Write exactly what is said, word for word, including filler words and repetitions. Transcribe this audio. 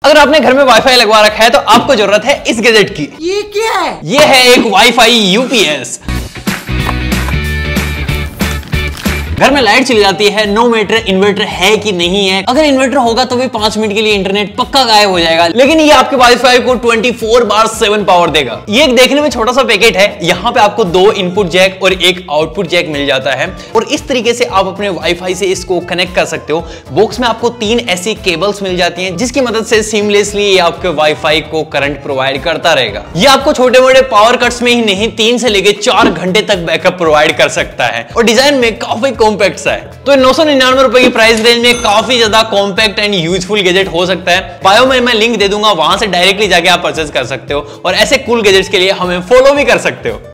अगर आपने घर में वाईफाई लगवा रखा है तो आपको जरूरत है इस गैजेट की। ये क्या है? ये है एक वाईफाई यूपीएस। घर में लाइट चली जाती है, नो मैटर इन्वर्टर है कि नहीं है। अगर इन्वर्टर होगा तो भी पांच मिनट के लिए इंटरनेट पक्का गायब हो जाएगा, लेकिन ये आपके वाईफाई को चौबीस बार सात पावर देगा। ये एक देखने में छोटा सा पैकेट है। यहाँ पे आपको दो इनपुट जैक और एक आउटपुट जैक मिल जाता है और इस तरीके से आप अपने वाईफाई से इसको कनेक्ट कर सकते हो। बॉक्स में आपको तीन ऐसी केबल्स मिल जाती हैं जिसकी मदद से सीमलेसली ये आपके वाईफाई को करंट प्रोवाइड करता रहेगा। ये आपको छोटे मोटे पावर कट्स में ही नहीं, तीन से लेकर चार घंटे तक बैकअप प्रोवाइड कर सकता है और डिजाइन में काफी कॉम्पैक्ट सा है। तो नौ सौ निन्यानवे रुपए की प्राइस रेंज में काफी ज्यादा कॉम्पैक्ट एंड यूजफुल गैजेट हो सकता है। बायो में मैं लिंक दे दूंगा, वहां से डायरेक्टली जाके आप परचेज कर सकते हो और ऐसे कूल गैजेट्स के लिए हमें फॉलो भी कर सकते हो।